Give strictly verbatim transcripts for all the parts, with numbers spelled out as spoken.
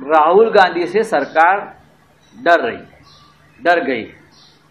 राहुल गांधी से सरकार डर रही है, डर गई है।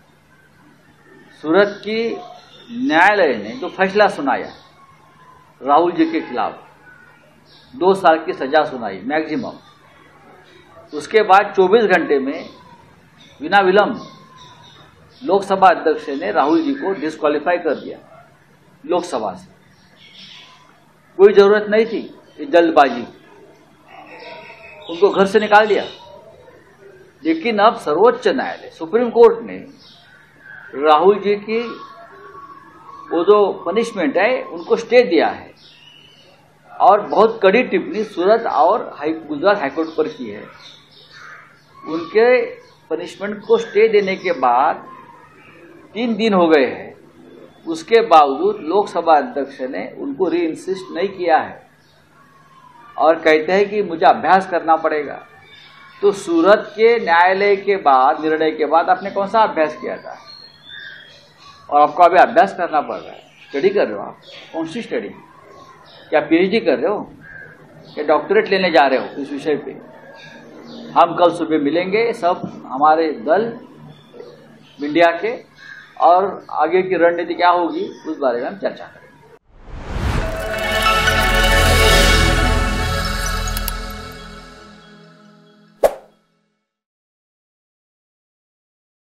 सूरत की न्यायालय ने जो फैसला सुनाया राहुल जी के खिलाफ, दो साल की सजा सुनाई मैक्सिमम, उसके बाद चौबीस घंटे में बिना विलंब लोकसभा अध्यक्ष ने राहुल जी को डिस्क्वालीफाई कर दिया लोकसभा से। कोई जरूरत नहीं थी ये जल्दबाजी, उनको घर से निकाल दिया। लेकिन अब सर्वोच्च न्यायालय सुप्रीम कोर्ट ने राहुल जी की वो जो पनिशमेंट है उनको स्टे दिया है और बहुत कड़ी टिप्पणी सूरत और हाई गुजरात हाईकोर्ट पर की है। उनके पनिशमेंट को स्टे देने के बाद तीन दिन हो गए हैं, उसके बावजूद लोकसभा अध्यक्ष ने उनको री इंसिस्ट नहीं किया है और कहते हैं कि मुझे अभ्यास करना पड़ेगा। तो सूरत के न्यायालय के बाद, निर्णय के बाद आपने कौन सा अभ्यास किया था और आपको अभी अभ्यास करना पड़ रहा है? स्टडी कर रहे हो आप? कौन सी स्टडी? क्या पीएचडी कर रहे हो या डॉक्टरेट लेने जा रहे हो इस विषय पे? हम कल सुबह मिलेंगे सब हमारे दल इंडिया के, और आगे की रणनीति क्या होगी उस बारे में हम चर्चा करेंगे।